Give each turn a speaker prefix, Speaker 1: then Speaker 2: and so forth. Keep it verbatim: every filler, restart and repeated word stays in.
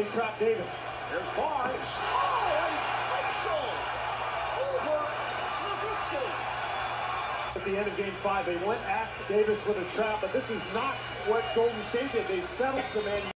Speaker 1: they trap Davis.
Speaker 2: There's Barnes. Oh, and facial over Nowitzki.
Speaker 1: At the end of game five, they went at Davis with a trap, but this is not what Golden State did. They settled some in.